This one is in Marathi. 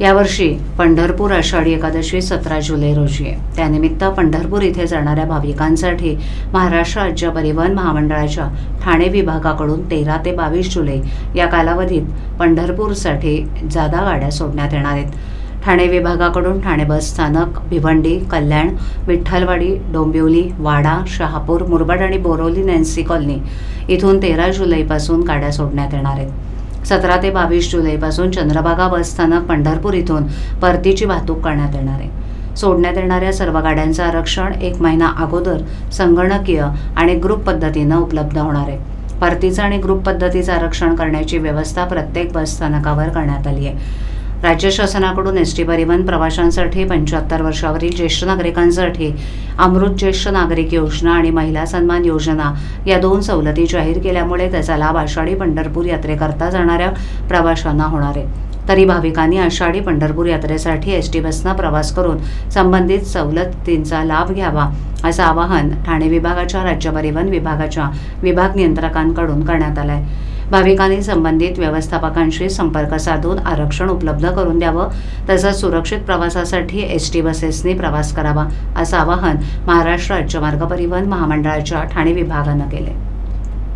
यावर्षी पंढरपूर आषाढी एकादशी 17 जुलै रोजी आहे। त्यानिमित्त पंढरपूर इथे जाणाऱ्या भाविकांसाठी महाराष्ट्र राज्य परिवहन महामंडळाच्या ठाणे विभागाकडून 13 ते 22 जुलै या कालावधीत पंढरपूरसाठी जादा गाड्या सोडण्यात येणार आहेत। ठाणे विभागाकडून ठाणे बस स्थानक, भिवंडी, कल्याण, विठ्ठलवाडी, डोंबिवली, वाडा, शहापूर, मुरबाड आणि बोरवली नॅन्सी कॉलनी इथून 13 जुलैपासून गाड्या सोडण्यात येणार आहेत। 17 ते 22 जुलैपासून चंद्रभागा बस स्थानक पंढरपूर इथून परतीची वाहतूक करण्यात येणार आहे। सोडण्यात येणाऱ्या सर्व गाड्यांचं आरक्षण 1 महिना अगोदर संगणकीय आणि ग्रुप पद्धतीने उपलब्ध होणार आहे। परतीचं आणि ग्रुप पद्धतीचं आरक्षण करण्याची व्यवस्था प्रत्येक बस स्थानकावर करण्यात आली आहे। राज्य शासनाकडून एसटी परिवहन प्रवाशांसाठी 75 वर्षावरील ज्येष्ठ नागरिकांसाठी अमृत ज्येष्ठ नागरिक योजना आणि महिला सन्मान योजना या 2 सवलती जाहीर केल्यामुळे त्याचा लाभ आषाढी पंढरपूर यात्रेकरता जाणाऱ्या प्रवाशांना होणार आहे। तरी भाविकांनी आषाढी पंढरपूर यात्रेसाठी एसटी बसनं प्रवास करून संबंधित सवलतींचा लाभ घ्यावा असं आवाहन ठाणे विभागाच्या राज्य परिवहन विभागाच्या विभाग नियंत्रकांकडून करण्यात आलं आहे। भाविकांनी संबंधित व्यवस्थापकांशी संपर्क साधून आरक्षण उपलब्ध करून द्यावं, तसंच सुरक्षित प्रवासासाठी एसटी बसेसनी प्रवास करावा असं आवाहन महाराष्ट्र राज्य मार्ग परिवहन महामंडळाच्या ठाणे विभागानं केले।